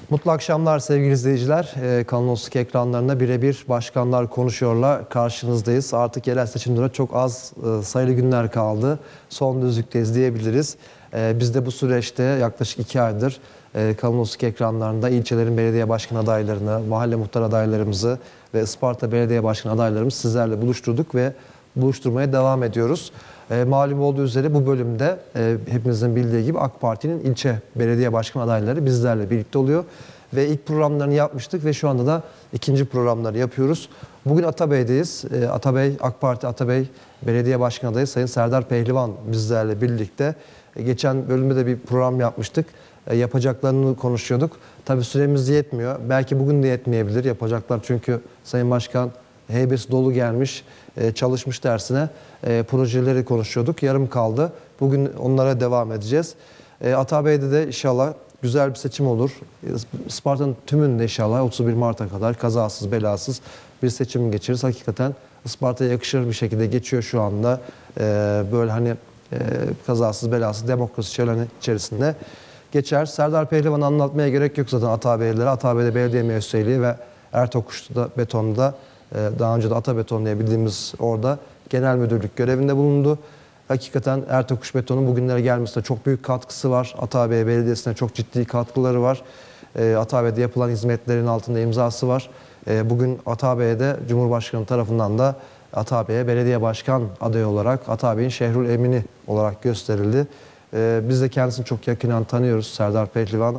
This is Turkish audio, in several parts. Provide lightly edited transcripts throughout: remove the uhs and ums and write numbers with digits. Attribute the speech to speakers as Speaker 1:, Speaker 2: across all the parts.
Speaker 1: Mutlu akşamlar sevgili izleyiciler. Kanal 32 ekranlarında birebir başkanlar konuşuyorla karşınızdayız. Artık yerel seçimlere çok az sayılı günler kaldı. Son düzlükteyiz diyebiliriz. Biz de bu süreçte yaklaşık 2 aydır Kanal 32 ekranlarında ilçelerin belediye başkan adaylarını, mahalle muhtar adaylarımızı ve Isparta Belediye Başkanı adaylarımızı sizlerle buluşturduk ve buluşturmaya devam ediyoruz. Malum olduğu üzere bu bölümde hepimizin bildiği gibi AK Parti'nin ilçe belediye başkan adayları bizlerle birlikte oluyor. Ve ilk programlarını yapmıştık ve şu anda da ikinci programları yapıyoruz. Bugün Atabey'deyiz. Atabey, AK Parti Atabey Belediye Başkan adayı Sayın Serdar Pehlivan bizlerle birlikte. Geçen bölümde de bir program yapmıştık. Yapacaklarını konuşuyorduk. Tabii süremiz yetmiyor. Belki bugün de yetmeyebilir yapacaklar çünkü Sayın Başkan heybesi dolu gelmiş, çalışmış dersine projeleri konuşuyorduk. Yarım kaldı. Bugün onlara devam edeceğiz. Atabey'de de inşallah güzel bir seçim olur. Isparta'nın tümünde inşallah 31 Mart'a kadar kazasız belasız bir seçim geçiririz. Hakikaten Isparta'ya yakışır bir şekilde geçiyor şu anda. Böyle hani kazasız belasız demokrasi şöleni içerisinde geçer. Serdar Pehlivan'ı anlatmaya gerek yok zaten Atabey'lilere. Atabey'de belediye müesseseliği ve Ertokuş'ta betonda daha önce de Atabeton diye bildiğimiz orada genel müdürlük görevinde bulundu. Hakikaten Ertokuş Beton'un bugünlere gelmesine çok büyük katkısı var. Atabey Belediyesi'ne çok ciddi katkıları var. Atabey'de yapılan hizmetlerin altında imzası var. Bugün Atabey'de Cumhurbaşkanı tarafından da Atabey'e belediye başkan adayı olarak Atabey'in Şehrül Emini olarak gösterildi. Biz de kendisini çok yakından tanıyoruz Serdar Pehlivan.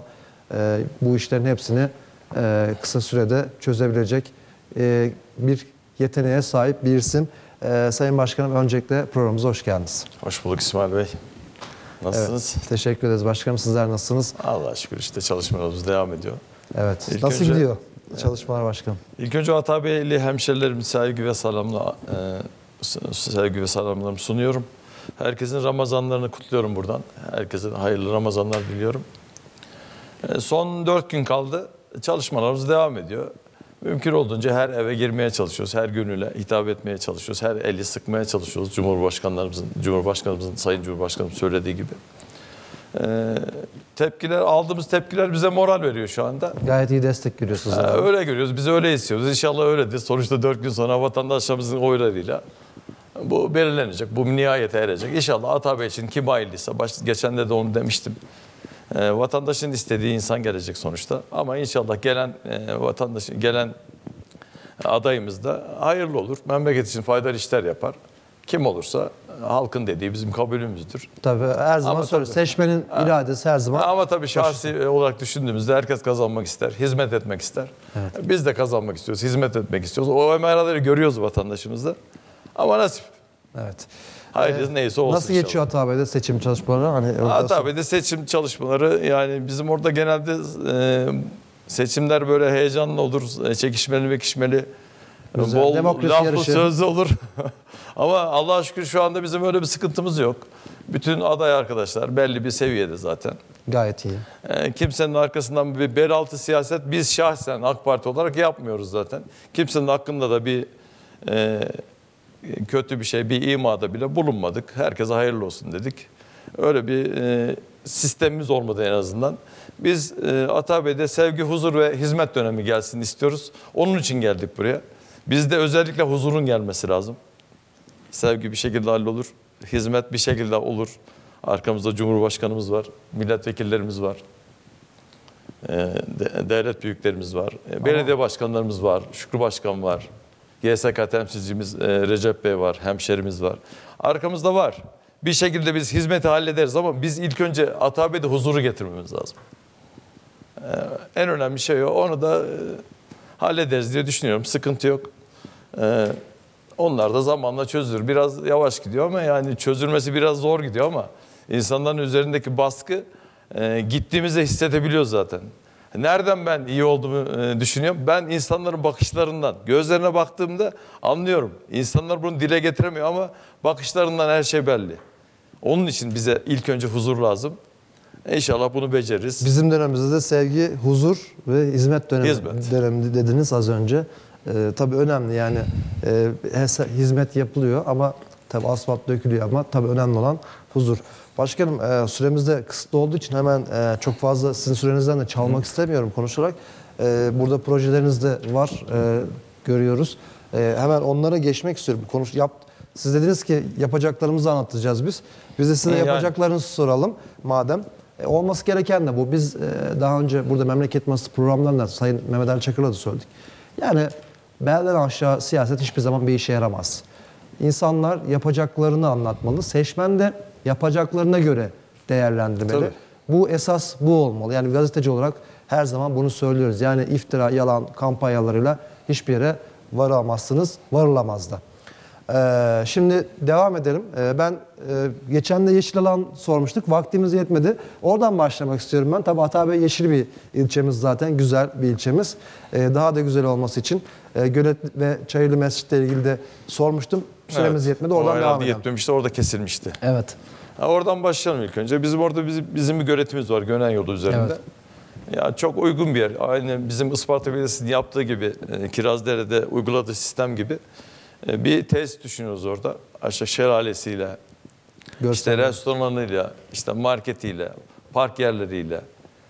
Speaker 1: Bu işlerin hepsini kısa sürede çözebilecek bir yeteneğe sahip bir isim. Sayın Başkanım öncelikle programımıza hoş geldiniz.
Speaker 2: Hoş bulduk İsmail Bey. Nasılsınız?
Speaker 1: Evet, teşekkür ederiz başkanım. Sizler nasılsınız?
Speaker 2: Allah'a şükür işte çalışmalarımız devam ediyor.
Speaker 1: Evet. Nasıl gidiyor çalışmalar başkanım?
Speaker 2: İlk önce Atabeyli hemşerilerime saygı ve selamlarımı sunuyorum. Herkesin Ramazanlarını kutluyorum buradan. Herkesin hayırlı Ramazanlar diliyorum. Son 4 gün kaldı. Çalışmalarımız devam ediyor. Mümkün olduğunca her eve girmeye çalışıyoruz. Her gönüle hitap etmeye çalışıyoruz. Her eli sıkmaya çalışıyoruz. Cumhurbaşkanımızın, Sayın Cumhurbaşkanım söylediği gibi. Aldığımız tepkiler bize moral veriyor şu anda.
Speaker 1: Gayet iyi destek görüyorsunuz.
Speaker 2: Öyle görüyoruz. Biz öyle istiyoruz. İnşallah öyledir. Sonuçta 4 gün sonra vatandaşlarımızın oylarıyla bu belirlenecek. Bu nihayete erecek. İnşallah Atabey için kim hayırlıysa. Geçen de onu demiştim. Vatandaşın istediği insan gelecek sonuçta. Ama inşallah gelen adayımız da hayırlı olur. Memleket için faydalı işler yapar. Kim olursa halkın dediği bizim kabulümüzdür.
Speaker 1: Tabii her zaman söylüyoruz. Seçmenin iradesi her zaman.
Speaker 2: Ama tabii şahsi olarak düşündüğümüzde herkes kazanmak ister, hizmet etmek ister. Evet. Biz de kazanmak istiyoruz, hizmet etmek istiyoruz. O emaraları görüyoruz vatandaşımızda. Ama nasip.
Speaker 1: Evet.
Speaker 2: Hayır neyse olsun.
Speaker 1: Nasıl geçiyor Atabey'de seçim çalışmaları?
Speaker 2: Atabey'de seçim çalışmaları yani bizim orada genelde seçimler böyle heyecanlı olur, çekişmeli vekişmeli, bol laflı sözlü olur. Ama Allah'a şükür şu anda bizim öyle bir sıkıntımız yok. Bütün aday arkadaşlar belli bir seviyede zaten.
Speaker 1: Gayet iyi.
Speaker 2: Kimsenin arkasından bir bel altı siyaset biz şahsen AK Parti olarak yapmıyoruz zaten. Kimsenin hakkında da bir kötü bir şey, bir imada bile bulunmadık. Herkese hayırlı olsun dedik. Öyle bir sistemimiz olmadı en azından. Biz Atabey'de sevgi, huzur ve hizmet dönemi gelsin istiyoruz. Onun için geldik buraya. Bizde özellikle huzurun gelmesi lazım. Sevgi bir şekilde hallolur. Hizmet bir şekilde olur. Arkamızda Cumhurbaşkanımız var. Milletvekillerimiz var. Devlet büyüklerimiz var. Belediye başkanlarımız var. Şükrü Başkan var. YSK temsilcimiz Recep Bey var. Hemşerimiz var. Arkamızda var. Bir şekilde biz hizmeti hallederiz ama biz ilk önce Atabey'de huzuru getirmemiz lazım. En önemli şey o. Onu da hallederiz diye düşünüyorum. Sıkıntı yok. Onlar da zamanla çözülür. Biraz yavaş gidiyor ama yani çözülmesi biraz zor gidiyor ama insanların üzerindeki baskı gittiğimizde hissedebiliyoruz zaten. Nereden ben iyi olduğumu düşünüyorum? Ben insanların bakışlarından, gözlerine baktığımda anlıyorum. İnsanlar bunu dile getiremiyor ama bakışlarından her şey belli. Onun için bize ilk önce huzur lazım. İnşallah bunu beceririz.
Speaker 1: Bizim dönemimizde de sevgi, huzur ve hizmet dönemi dediniz az önce. Tabii önemli yani hizmet yapılıyor ama Tabii asfalt dökülüyor ama tabii önemli olan huzur. Başkanım süremiz de kısıtlı olduğu için hemen çok fazla sizin sürenizden de çalmak istemiyorum konuşarak. Burada projeleriniz de var, görüyoruz. Hemen onlara geçmek istiyorum. Siz dediniz ki yapacaklarımızı anlatacağız biz. Biz de size
Speaker 2: Yani.
Speaker 1: yapacaklarınızı soralım madem. Olması gereken de bu. Biz daha önce burada Memleket Masası programlarında Sayın Mehmet Ali Çakır'la da söyledik. Yani belden aşağı siyaset hiçbir zaman bir işe yaramaz. İnsanlar yapacaklarını anlatmalı. Seçmen de yapacaklarına göre değerlendirmeli.
Speaker 2: Tabii.
Speaker 1: Bu esas bu olmalı. Yani gazeteci olarak her zaman bunu söylüyoruz. Yani iftira, yalan kampanyalarıyla hiçbir yere varamazsınız, varılamaz da. Şimdi devam edelim. Ben geçen de Yeşil Alan sormuştuk. Vaktimiz yetmedi. Oradan başlamak istiyorum ben. Tabii Atabey yeşil bir ilçemiz zaten. Güzel bir ilçemiz. Daha da güzel olması için Gölet ve Çayırlı Mescit'le ilgili de sormuştum. Süremiz yetmedi. Oradan
Speaker 2: o
Speaker 1: devam edelim.
Speaker 2: yetmemişti, orada kesilmişti.
Speaker 1: Evet.
Speaker 2: Oradan başlayalım ilk önce. Bizim orada bizim bir göletimiz var Gönen yolu üzerinde.
Speaker 1: Evet.
Speaker 2: Ya çok uygun bir yer. Aynı bizim Isparta Belediyesi'nin yaptığı gibi, Kirazdere'de uyguladığı sistem gibi bir tesis düşünüyoruz orada. Aşağı şelalesiyle, işte restoranıyla, işte marketiyle, park yerleriyle,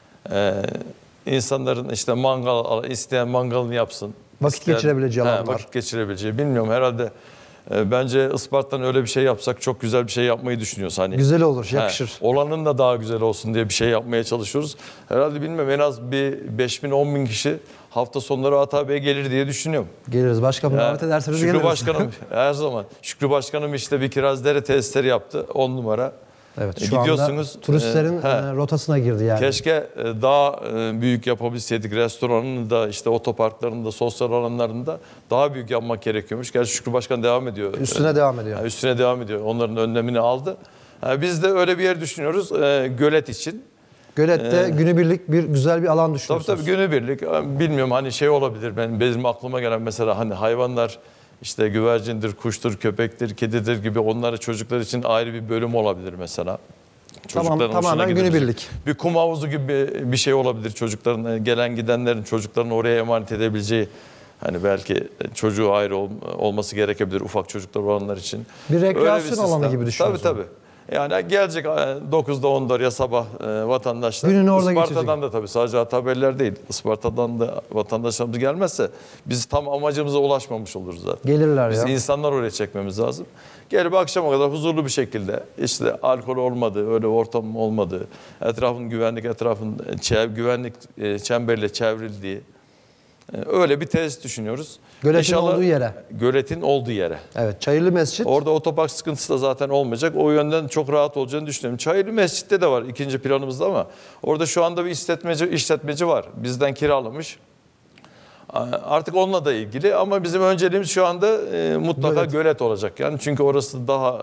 Speaker 2: insanların işte isteyen mangalını yapsın.
Speaker 1: Vakit geçirebileceği alanlar.
Speaker 2: Vakit geçirebileceği. Bilmiyorum herhalde. Bence Isparta'dan öyle bir şey yapsak çok güzel bir şey yapmayı düşünüyoruz. Hani,
Speaker 1: Güzel olur, yakışır.
Speaker 2: Olanın da daha güzel olsun diye bir şey yapmaya çalışıyoruz. Herhalde bilmem en az bir 5.000-10.000 kişi hafta sonları Atabey'e gelir diye düşünüyorum.
Speaker 1: Geliriz. Başkanım davet ederseniz
Speaker 2: Şükrü
Speaker 1: geliriz.
Speaker 2: Başkanım her zaman. Şükrü Başkanım işte bir Kirazdere tesisleri yaptı. 10 numara.
Speaker 1: Evet, şu anda turistlerin rotasına girdi yani.
Speaker 2: Keşke daha büyük yapabilseydik, restoranını da işte otoparklarını da sosyal alanlarını da daha büyük yapmak gerekiyormuş. Gerçi Şükrü Başkan devam ediyor.
Speaker 1: Üstüne devam ediyor.
Speaker 2: Üstüne devam ediyor. Onların önlemini aldı. Biz de öyle bir yer düşünüyoruz gölet için.
Speaker 1: Gölet'te günübirlik bir güzel bir alan düşünüyorsunuz.
Speaker 2: Tabii günübirlik. Bilmiyorum hani şey olabilir. Benim aklıma gelen mesela hani hayvanlar işte güvercindir, kuştur, köpektir, kedidir gibi onları çocuklar için ayrı bir bölüm olabilir mesela. Çocukların
Speaker 1: tamamen günübirlik.
Speaker 2: Bir kum havuzu gibi bir şey olabilir. Çocukların gelen gidenlerin çocuklarını oraya emanet edebileceği hani belki çocuğu ayrı olması gerekebilir ufak çocuklar olanlar için.
Speaker 1: Bir rekreasyon alanı gibi düşünüyorsunuz.
Speaker 2: Tabii. Yani gelecek 9'da 10'da ya sabah vatandaşlar.
Speaker 1: Gününü orada
Speaker 2: Isparta'dan da tabii sadece Atabeyliler değil. Isparta'dan da vatandaşlarımız gelmezse biz tam amacımıza ulaşmamış oluruz zaten.
Speaker 1: Gelirler
Speaker 2: biz
Speaker 1: ya.
Speaker 2: insanlar oraya çekmemiz lazım. Gelip akşama kadar huzurlu bir şekilde işte alkol olmadığı, öyle ortam olmadığı, etrafın güvenlik çemberiyle çevrildiği öyle bir tesis düşünüyoruz.
Speaker 1: Göletin
Speaker 2: İnşallah,
Speaker 1: olduğu yere.
Speaker 2: Göletin olduğu yere.
Speaker 1: Evet, Çayırlı Mescit.
Speaker 2: Orada otopark sıkıntısı da zaten olmayacak. O yönden çok rahat olacağını düşünüyorum. Çayırlı Mescid'de de var ikinci planımızda ama orada şu anda bir işletmeci var. Bizden kiralamış. Artık onunla da ilgili ama bizim önceliğimiz şu anda mutlaka gölet olacak. Yani çünkü orası daha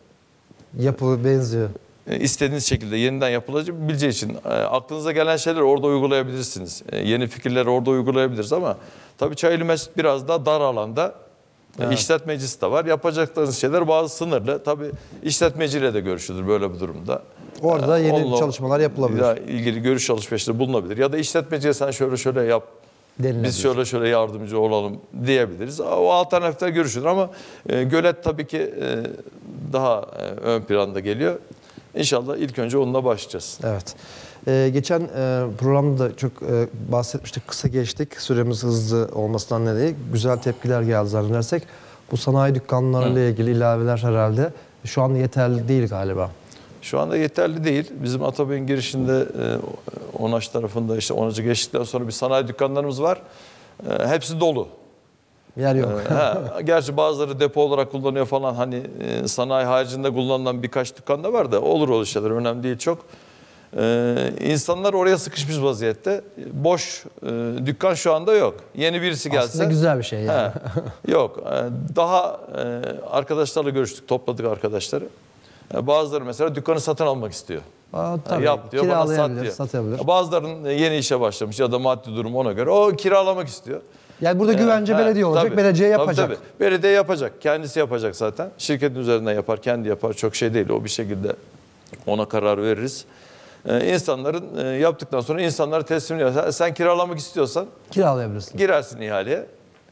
Speaker 1: yapı benziyor.
Speaker 2: istediğiniz şekilde yeniden yapılabileceği için aklınıza gelen şeyler orada uygulayabilirsiniz. Yeni fikirleri orada uygulayabiliriz ama tabii Çayırlı Mescid biraz daha dar alanda. Evet. İşletmecisi de var. Yapacaklarınız şeyler bazı sınırlı. Tabii işletmeciyle de görüşülür böyle bir durumda.
Speaker 1: Orada yeni çalışmalar yapılabilir.
Speaker 2: İlgili görüş alışverişleri bulunabilir. Ya da işletmeciye sen şöyle yap. Biz şöyle yardımcı olalım diyebiliriz. O alternatifler görüşülür ama gölet tabii ki daha ön planda geliyor. İnşallah ilk önce onunla başlayacağız.
Speaker 1: Evet. Geçen programda da çok bahsetmiştik, kısa geçtik. Süremiz hızlı olmasından nedeniyle güzel tepkiler geldi zannedersek. Bu sanayi dükkanlarıyla ilgili ilaveler herhalde şu an yeterli değil galiba.
Speaker 2: Şu anda yeterli değil. Bizim Atabey'in girişinde Onaş tarafında işte Onacı geçtikten sonra bir sanayi dükkanlarımız var. Hepsi dolu.
Speaker 1: Yer yok.
Speaker 2: Gerçi bazıları depo olarak kullanıyor falan. Hani sanayi haricinde kullanılan birkaç dükkan da var da olur o şeyler. Önemli değil çok. İnsanlar oraya sıkışmış vaziyette. Boş dükkan şu anda yok. Yeni birisi gelse.
Speaker 1: Aslında güzel bir şey yani.
Speaker 2: Yok. Daha arkadaşlarla görüştük. Topladık arkadaşları. Bazıları mesela dükkanı satın almak istiyor.
Speaker 1: Tabii.
Speaker 2: Yap diyor, bana sat diyor.
Speaker 1: Satabilir.
Speaker 2: Bazılarının yeni işe başlamış ya da maddi durum ona göre. O kiralamak istiyor.
Speaker 1: Yani burada güvence belediye olacak,
Speaker 2: tabii,
Speaker 1: belediye yapacak.
Speaker 2: Tabii. Belediye yapacak, kendisi yapacak zaten. Şirketin üzerinden yapar, kendi yapar. Çok şey değil, o bir şekilde ona karar veririz. İnsanların yaptıktan sonra insanları teslim ediyor. Sen kiralamak istiyorsan
Speaker 1: kiralayabilirsin.
Speaker 2: girersin ihaleye.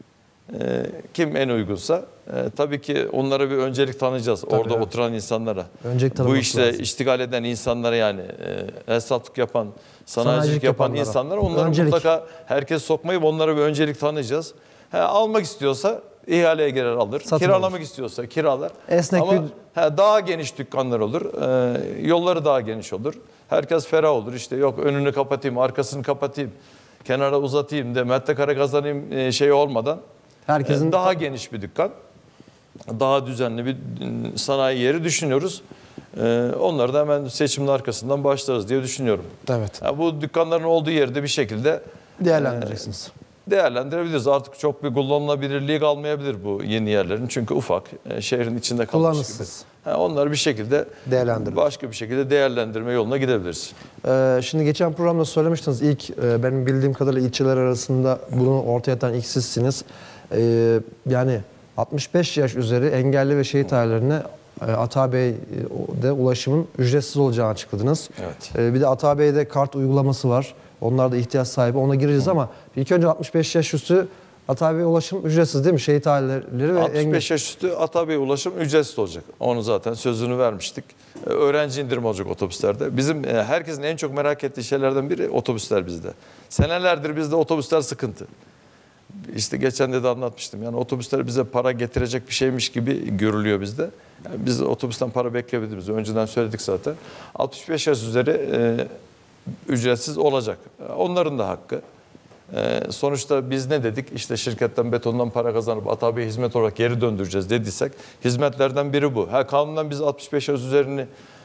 Speaker 2: Kim en uygunsa tabii ki onlara bir öncelik tanıyacağız. Orada
Speaker 1: evet.
Speaker 2: oturan insanlara.
Speaker 1: Öncelik
Speaker 2: Bu
Speaker 1: tanıması
Speaker 2: işte
Speaker 1: lazım.
Speaker 2: iştigal eden insanlara yani esnaflık yapan, sanayicilik yapan
Speaker 1: yapanlara.
Speaker 2: insanlara onları
Speaker 1: Öncelik.
Speaker 2: mutlaka herkes sokmayıp onlara bir öncelik tanıyacağız. Almak istiyorsa ihaleye girer alır.
Speaker 1: Satın
Speaker 2: Kiralamak
Speaker 1: alır.
Speaker 2: istiyorsa kiralar.
Speaker 1: Esnek
Speaker 2: Ama daha geniş dükkanlar olur. Yolları daha geniş olur. Herkes ferah olur. İşte yok önünü kapatayım, arkasını kapatayım, kenara uzatayım de metrekare kazanayım şey olmadan.
Speaker 1: Herkesin
Speaker 2: Daha geniş bir dükkan, daha düzenli bir sanayi yeri düşünüyoruz. Onları da hemen seçimin arkasından başlarız diye düşünüyorum.
Speaker 1: evet.
Speaker 2: Bu dükkanların olduğu yerde bir şekilde
Speaker 1: Değerlendireceksiniz.
Speaker 2: değerlendirebiliriz. Artık çok bir kullanılabilirliği kalmayabilir bu yeni yerlerin. Çünkü ufak, şehrin içinde kalmış gibi.
Speaker 1: Kullanışsız.
Speaker 2: Onları bir şekilde
Speaker 1: Değerlendirelim.
Speaker 2: başka bir şekilde değerlendirme yoluna gidebiliriz.
Speaker 1: Şimdi geçen programda söylemiştiniz ilk benim bildiğim kadarıyla ilçeler arasında bunu ortaya atan ilk sizsiniz. Yani 65 yaş üzeri engelli ve şehit ailelerine Atabey'de ulaşımın ücretsiz olacağını açıkladınız.
Speaker 2: Evet.
Speaker 1: Bir de Atabey'de kart uygulaması var. Onlar da ihtiyaç sahibi. Ona gireceğiz ama ilk önce 65 yaş üstü Atabey'e ulaşım ücretsiz değil mi? Şehit aileleri ve
Speaker 2: 65 yaş üstü Atabey ulaşım ücretsiz olacak. Onu zaten sözünü vermiştik. Öğrenci indirimi olacak otobüslerde. Bizim herkesin en çok merak ettiği şeylerden biri otobüsler bizde. Senelerdir bizde otobüsler sıkıntı. İşte geçen de anlatmıştım. Yani otobüsler bize para getirecek bir şeymiş gibi görülüyor bizde. Yani biz otobüsten para beklemediğimizi önceden söyledik zaten. 65 yaş üzeri ücretsiz olacak. Onların da hakkı. Sonuçta biz ne dedik? İşte şirketten betondan para kazanıp Atabey'e hizmet olarak geri döndüreceğiz dediysek hizmetlerden biri bu. Kanundan biz 65 yaş üzerini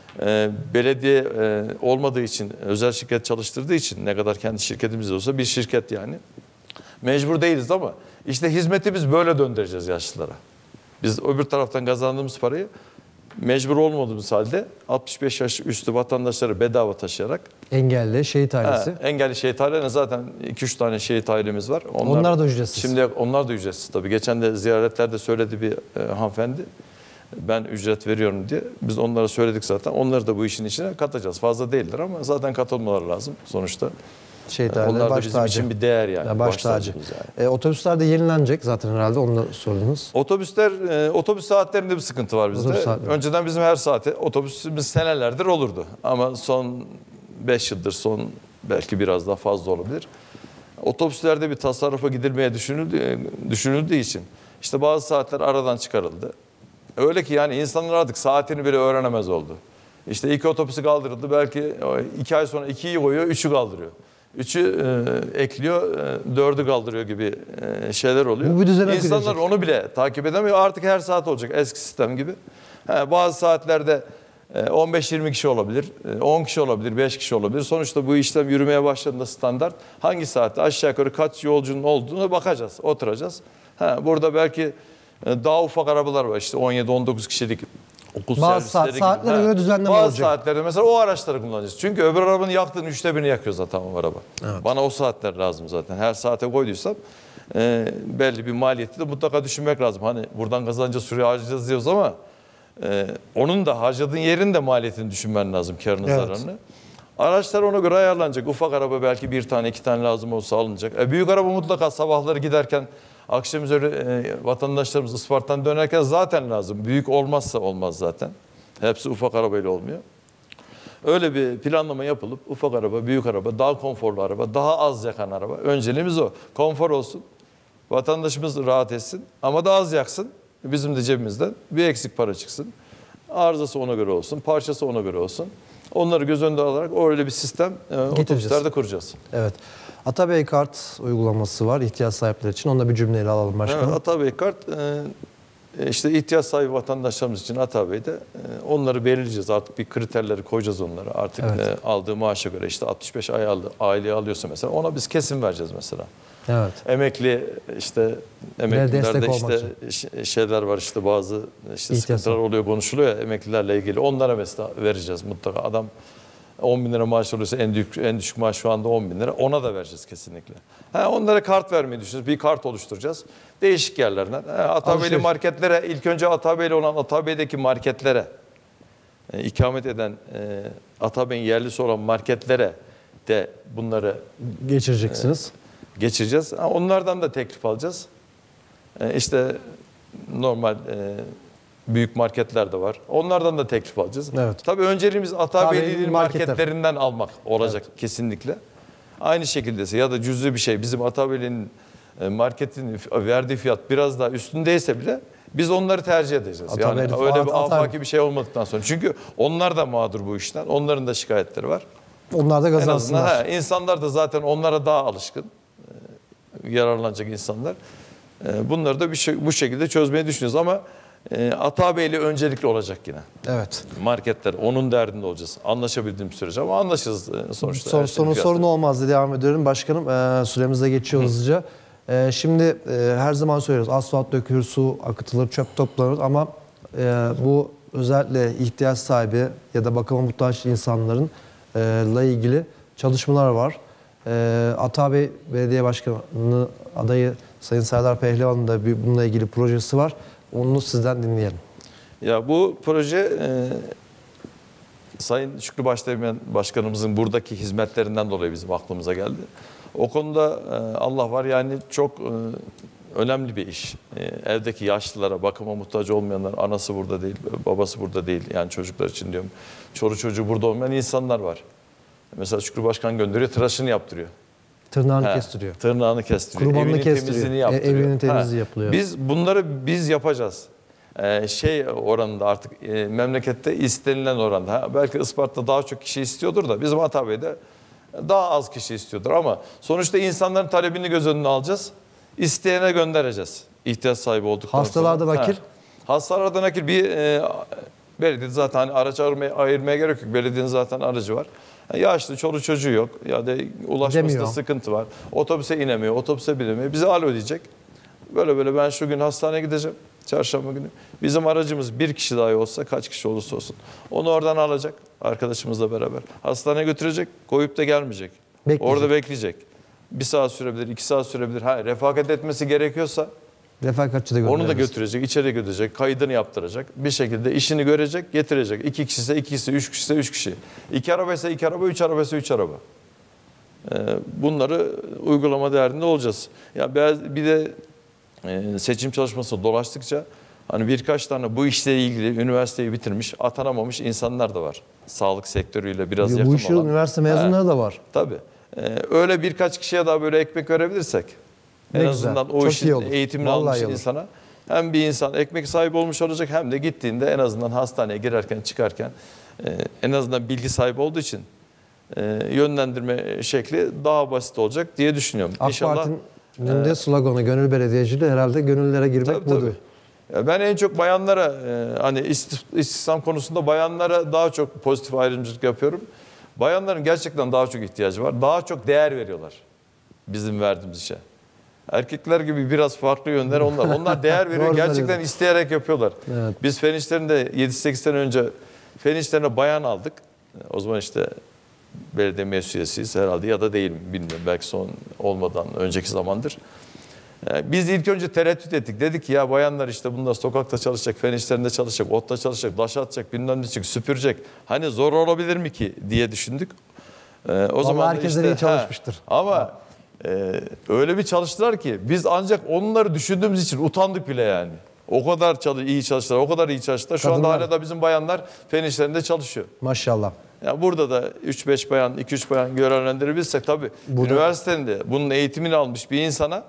Speaker 2: belediye olmadığı için, özel şirket çalıştırdığı için ne kadar kendi şirketimiz olsa bir şirket yani. Mecbur değiliz ama işte hizmeti biz böyle döndüreceğiz yaşlılara. Biz öbür taraftan kazandığımız parayı mecbur olmadığımız halde 65 yaş üstü vatandaşları bedava taşıyarak
Speaker 1: engelli şehit ailesi.
Speaker 2: Engelli şehit ailelerine zaten 2-3 tane şehit ailemiz var.
Speaker 1: Onlar da ücretsiz.
Speaker 2: Şimdi onlar da ücretsiz tabii. Geçen de ziyaretlerde söyledi bir hanımefendi. Ben ücret veriyorum diye. Biz onlara söyledik zaten. Onları da bu işin içine katacağız. Fazla değiller ama zaten katılmaları lazım sonuçta.
Speaker 1: Şehit aileleri
Speaker 2: Onlar da
Speaker 1: baş
Speaker 2: bizim
Speaker 1: tacı.
Speaker 2: için bir değer yani.
Speaker 1: Ya baş tacı.
Speaker 2: tacımız yani.
Speaker 1: Otobüsler de yenilenecek zaten herhalde onu da söylediniz.
Speaker 2: Otobüs saatlerinde bir sıkıntı var bizde. Önceden bizim her saate otobüsümüz senelerdir olurdu. Ama son 5 yıldır, son belki biraz daha fazla olabilir. Otobüslerde bir tasarrufa gidilmeye düşünüldüğü için işte bazı saatler aradan çıkarıldı. Öyle ki yani insanlar artık saatini bile öğrenemez oldu. İşte 2 otobüsü kaldırıldı. Belki 2 ay sonra 2'yi koyuyor, 3'ü kaldırıyor. 3'ü ekliyor, 4'ü kaldırıyor gibi şeyler oluyor.
Speaker 1: Bu bir düzene
Speaker 2: İnsanlar
Speaker 1: girecek.
Speaker 2: onu bile takip edemiyor. Artık her saat olacak eski sistem gibi. Bazı saatlerde 15-20 kişi olabilir, 10 kişi olabilir, 5 kişi olabilir. Sonuçta bu işlem yürümeye başladığında standart hangi saatte aşağı yukarı kaç yolcunun olduğunu bakacağız, oturacağız. Burada belki daha ufak arabalar var işte 17-19 kişilik okul
Speaker 1: bazı
Speaker 2: servisleri gibi.
Speaker 1: saatlere göre düzenleme
Speaker 2: bazı
Speaker 1: olacak.
Speaker 2: saatlerde mesela o araçları kullanacağız. Çünkü öbür arabanın yaktığının 1/3'ünü yakıyor zaten o araba.
Speaker 1: Evet.
Speaker 2: Bana o saatler lazım zaten. Her saate koyduysam belli bir maliyeti de mutlaka düşünmek lazım. Hani buradan kazanacağız, şuraya harcayacağız diyoruz ama onun da harcadığın yerin de maliyetini düşünmen lazım, karını,
Speaker 1: Evet.
Speaker 2: zararını. Araçlar ona göre ayarlanacak. Ufak araba belki 1 tane 2 tane lazım olsa alınacak. Büyük araba mutlaka sabahları giderken akşam üzeri vatandaşlarımız Isparta'dan dönerken zaten lazım. Büyük olmazsa olmaz zaten. Hepsi ufak arabayla olmuyor. Öyle bir planlama yapılıp ufak araba, büyük araba, daha konforlu araba, daha az yakan araba. Önceliğimiz o. Konfor olsun. Vatandaşımız rahat etsin ama daha az yaksın. Bizim de cebimizden bir eksik para çıksın. Arızası ona göre olsun, parçası ona göre olsun. Onları göz önünde alarak öyle bir sistem otobüslerde kuracağız.
Speaker 1: Evet. Atabey kart uygulaması var ihtiyaç sahipleri için. Onu da bir cümleyle alalım başkanım.
Speaker 2: Evet, Atabey kart işte ihtiyaç sahibi vatandaşlarımız için Atabey'de onları belirleyeceğiz. Artık bir kriterleri koyacağız onlara. Artık
Speaker 1: Evet.
Speaker 2: aldığı maaşa göre işte 65 ay aileye alıyorsa mesela ona biz kesim vereceğiz mesela.
Speaker 1: Evet.
Speaker 2: Emekli işte emeklilerde
Speaker 1: destek olmak
Speaker 2: işte şeyler var işte bazı işte
Speaker 1: İhtiyaç
Speaker 2: sıkıntılar oluyor konuşuluyor ya emeklilerle ilgili. Onlara mesela vereceğiz mutlaka. Adam 10 bin lira maaş alıyorsa en düşük maaş şu anda 10 bin lira. Ona da vereceğiz kesinlikle. Onlara kart vermeyi düşünüyoruz. Bir kart oluşturacağız. Değişik yerlerden. Atabeyli marketlere ilk önce Atabeyli olan Atabey'deki marketlere ikamet eden Atabey'in yerlisi olan marketlere de bunları
Speaker 1: Geçireceksiniz.
Speaker 2: geçireceğiz. Onlardan da teklif alacağız. İşte normal büyük marketler de var. Onlardan da teklif alacağız.
Speaker 1: Evet.
Speaker 2: Tabii önceliğimiz Atabeyli'nin
Speaker 1: marketler.
Speaker 2: marketlerinden almak olacak kesinlikle. Aynı şekilde ya da cüzi bir şey bizim Atabeyli'nin marketin verdiği fiyat biraz daha üstündeyse bile biz onları tercih edeceğiz. Yani öyle bir afaki bir şey olmadıktan sonra. Çünkü onlar da mağdur bu işten. Onların da şikayetleri var.
Speaker 1: Onlar da
Speaker 2: En azından
Speaker 1: kazansınlar.
Speaker 2: insanlar da zaten onlara daha alışkın. Yararlanacak insanlar. Bunları da bu şekilde çözmeyi düşünüyoruz ama Atabeyli öncelikli olacak yine.
Speaker 1: Evet.
Speaker 2: Marketler onun derdinde olacağız. Anlaşabildiğim sürece ama anlaşırız sonuçta. Her şeyin fiyatı.
Speaker 1: Sorun olmaz diye devam ediyorum. Başkanım süremiz de geçiyor hızlıca. Şimdi her zaman söylüyoruz asfalt dökülür, su akıtılır, çöp toplanır ama bu özellikle ihtiyaç sahibi ya da bakıma muhtaç insanların ilgili çalışmalar var. Atabey Belediye Başkanı adayı Sayın Serdar Pehlivan'ın da bununla ilgili projesi var. Onu sizden dinleyelim.
Speaker 2: Ya bu proje Sayın Şükrü Başdemirmen Başkanımızın buradaki hizmetlerinden dolayı bizim aklımıza geldi. O konuda Allah var yani çok önemli bir iş. Evdeki yaşlılara, bakıma muhtaç olmayanlar, anası burada değil, babası burada değil. Yani çocuklar için diyorum. Çoluk çocuğu burada olmayan insanlar var. Mesela Şükrü Başkan gönderiyor, tıraşını yaptırıyor.
Speaker 1: Tırnağını kestiriyor.
Speaker 2: Tırnağını kestiriyor.
Speaker 1: Kurbanını
Speaker 2: Evinin
Speaker 1: kestiriyor.
Speaker 2: temizliğini yaptırıyor.
Speaker 1: Evinin temizliği yapılıyor.
Speaker 2: Bunları biz yapacağız. Oranında artık memlekette istenilen oranda. Belki Isparta'da daha çok kişi istiyordur da bizim Atabey'de daha az kişi istiyordur ama sonuçta insanların talebini göz önüne alacağız. İsteyene göndereceğiz. İhtiyaç sahibi olduktan
Speaker 1: Hastalarda
Speaker 2: sonra.
Speaker 1: nakil?
Speaker 2: Hastalarda nakil belediye zaten hani araç ayırmaya gerek yok. Belediyenin zaten aracı var. Yaşlı çoluk çocuğu yok ya da ulaşmasında sıkıntı var. Otobüse inemiyor, otobüse binemiyor. Bize alo diyecek. Böyle ben şu gün hastaneye gideceğim. Çarşamba günü. Bizim aracımız bir kişi dahi olsa kaç kişi olursa olsun. Onu oradan alacak arkadaşımızla beraber. Hastaneye götürecek, koyup da gelmeyecek.
Speaker 1: Bekleyecek.
Speaker 2: Orada bekleyecek. 1 saat sürebilir, 2 saat sürebilir. Refakat etmesi gerekiyorsa
Speaker 1: Refakatçi de
Speaker 2: onu da götürecek, içeri götürecek, kaydını yaptıracak. Bir şekilde işini görecek, getirecek. 2 kişi ise 2 kişi, 3 kişi ise 3 kişi. 2 araba ise 2 araba, 3 araba ise 3 araba. Bunları uygulama değerinde olacağız. Ya bir de seçim çalışması dolaştıkça hani birkaç tane bu işle ilgili üniversiteyi bitirmiş, atanamamış insanlar da var. Sağlık sektörüyle biraz yakın olan.
Speaker 1: Bu işin üniversite mezunları da var.
Speaker 2: Tabii. Öyle birkaç kişiye daha böyle ekmek verebilirsek en azından o işin eğitimini almış insana hem bir insan ekmek sahibi olmuş olacak hem de gittiğinde en azından hastaneye girerken çıkarken en azından bilgi sahibi olduğu için yönlendirme şekli daha basit olacak diye düşünüyorum.
Speaker 1: AK Parti'nin de sloganı gönül belediyeciliği herhalde gönüllere girmek budur.
Speaker 2: Ben en çok bayanlara hani istihdam konusunda bayanlara daha çok pozitif ayrımcılık yapıyorum. Bayanların gerçekten daha çok ihtiyacı var. Daha çok değer veriyorlar bizim verdiğimiz işe. Erkekler gibi biraz farklı yönler onlar. Onlar değer veriyor. Gerçekten isteyerek yapıyorlar. Evet. Biz fen işlerinde 7-8 sene önce fen işlerine bayan aldık. O zaman işte belediye meclisiyesiyiz herhalde ya da değilim bilmiyorum. Belki son olmadan önceki zamandır. Biz ilk önce tereddüt ettik. Dedik ki ya bayanlar işte bunlar sokakta çalışacak, fen işlerinde çalışacak, otta çalışacak, daş atacak, bilmem ne çıkacak, süpürecek. Hani zor olabilir mi ki diye düşündük. O zaman
Speaker 1: herkes iyi çalışmıştır.
Speaker 2: Ama öyle bir çalıştılar ki biz ancak onları düşündüğümüz için utandık bile yani. O kadar iyi çalıştılar, o kadar iyi çalıştılar. Şu anda hala da bizim bayanlar fen işlerinde çalışıyor.
Speaker 1: Maşallah.
Speaker 2: Ya burada da 3-5 bayan, 2-3 bayan görevlendirebilsek tabii üniversitenin de bunun eğitimini almış bir insana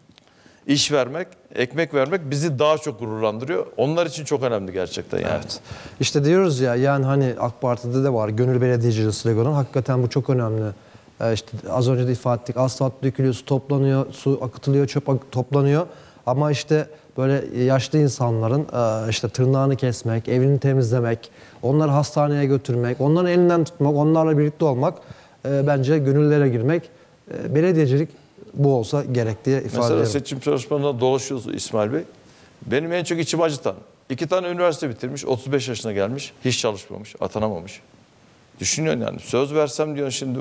Speaker 2: iş vermek, ekmek vermek bizi daha çok gururlandırıyor. Onlar için çok önemli gerçekten yani.
Speaker 1: Evet. İşte diyoruz ya yani hani AK Parti'de de var gönül belediyeciliği sloganı. Hakikaten bu çok önemli. İşte az önce de ifade ettik. Asfalt dökülüyor, su toplanıyor, su akıtılıyor, çöp toplanıyor. Ama işte böyle yaşlı insanların işte tırnağını kesmek, evini temizlemek, onları hastaneye götürmek, onların elinden tutmak, onlarla birlikte olmak bence gönüllere girmek. Belediyecilik bu olsa gerek diye ifade ediyorum.
Speaker 2: Mesela seçim çalışmalarında dolaşıyoruz İsmail Bey. Benim en çok içim acıtan 2 tane üniversite bitirmiş, 35 yaşına gelmiş, hiç çalışmamış, atanamamış. Düşünüyorsun yani söz versem diyorsun şimdi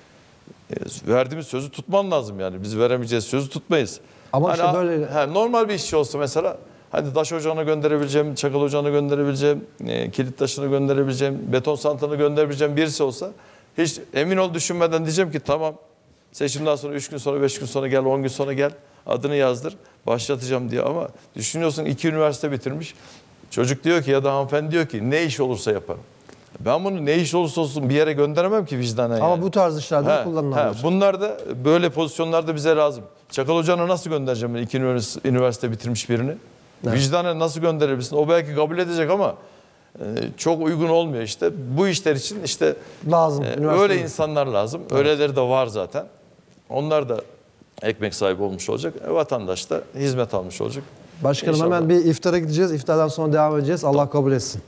Speaker 2: verdiğimiz sözü tutman lazım yani. Biz veremeyeceğiz sözü tutmayız.
Speaker 1: Ama
Speaker 2: hani
Speaker 1: işte böyle
Speaker 2: normal bir işçi olsa mesela hadi taş ocağına gönderebileceğim, çakıl ocağına gönderebileceğim, kilit taşını gönderebileceğim, beton santralını gönderebileceğim birisi olsa hiç emin ol düşünmeden diyeceğim ki tamam seçimden sonra 3 gün sonra 5 gün sonra gel 10 gün sonra gel adını yazdır, başlatacağım diye. Ama düşünüyorsun 2 üniversite bitirmiş. Çocuk diyor ki ya da hanımefendi diyor ki ne iş olursa yaparım. Ben bunu ne iş olursa olsun bir yere gönderemem ki vicdanen yani.
Speaker 1: Ama bu tarz işlerde kullanılabilir.
Speaker 2: Bunlar da böyle pozisyonlarda bize lazım. Çakal Hoca'na nasıl göndereceğim ben 2 üniversite bitirmiş birini? Evet. Vicdanen nasıl gönderebilirsin? O belki kabul edecek ama çok uygun olmuyor işte. Bu işler için işte
Speaker 1: lazım.
Speaker 2: Öyle insanlar lazım. Evet. Öyleleri de var zaten. Onlar da ekmek sahibi olmuş olacak. Vatandaş da hizmet almış olacak.
Speaker 1: Başkanım İnşallah. Hemen bir iftara gideceğiz. İftardan sonra devam edeceğiz. Allah kabul etsin.